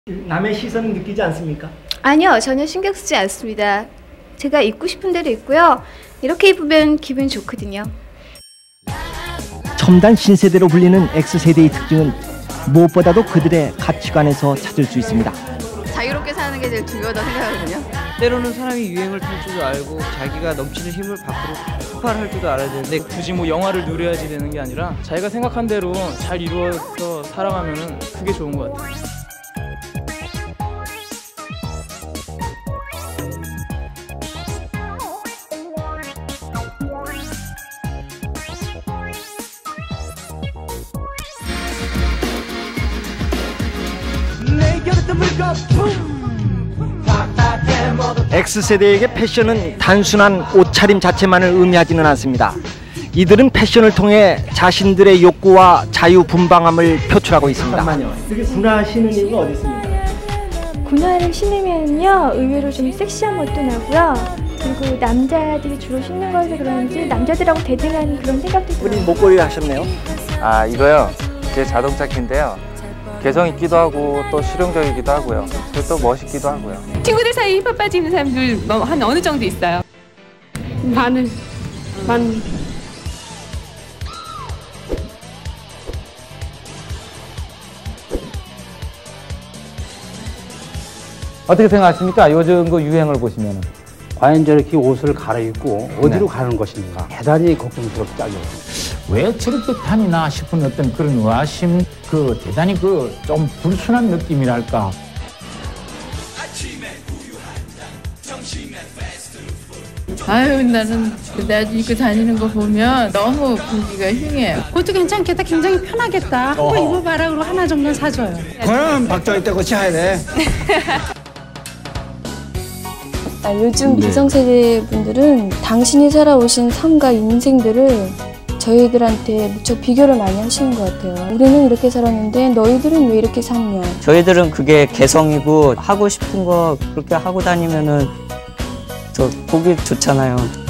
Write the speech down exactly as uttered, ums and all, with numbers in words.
남의 시선을 느끼지 않습니까? 아니요, 전혀 신경 쓰지 않습니다. 제가 입고 싶은 대로 입고요. 이렇게 입으면 기분이 좋거든요. 첨단 신세대로 불리는 X세대의 특징은 무엇보다도 그들의 가치관에서 찾을 수 있습니다. 자유롭게 사는 게 제일 중요하다고 생각하거든요. 때로는 사람이 유행을 탈 줄도 알고 자기가 넘치는 힘을 밖으로 폭발할 줄도 알아야 되는데 굳이 뭐 영화를 누려야지 되는 게 아니라 자기가 생각한 대로 잘 이루어서 살아가면 그게 좋은 것 같아요. X세대에게 패션은 단순한 옷차림 자체만을 의미하지는 않습니다. 이들은 패션을 통해 자신들의 욕구와 자유분방함을 표출하고 있습니다. 잠깐만요. 이게 군화 신는 이유가 어디 있습니까? 군화를 신으면요, 의외로 좀 섹시한 멋도 나고요. 그리고 남자들이 주로 신는 거라서 그런지 남자들하고 대등한 그런 생각도 들어요. 우리 목걸이 하셨네요? 아, 이거요? 제 자동차 키인데요. 개성 있기도 하고 또 실용적이기도 하고요. 그리고 또 멋있기도 하고요. 친구들 사이에 힙합 빠지는 사람들 한 어느 정도 있어요? 많은, 많은. 어떻게 생각하십니까? 요즘 그 유행을 보시면은. 과연 저렇게 옷을 갈아입고 어디로 네. 가는 것인가 대단히 걱정스럽게 짜여요. 왜 저렇게 다니나 싶은 어떤 그런 의아심, 그 대단히 그 좀 불순한 느낌이랄까. 아유, 나는 그다지 입고 다니는 거 보면 너무 보기가 흉해요. 그것도 괜찮겠다, 굉장히 편하겠다. 한번 입어봐라 그러고 하나 정도는 사줘요. 그럼 박정희 때 고쳐야 돼. 아, 요즘 기성세대 분들은 당신이 살아오신 삶과 인생들을 저희들한테 무척 비교를 많이 하시는 것 같아요. 우리는 이렇게 살았는데 너희들은 왜 이렇게 샀냐. 저희들은 그게 개성이고 하고 싶은 거 그렇게 하고 다니면은 더 보기 좋잖아요.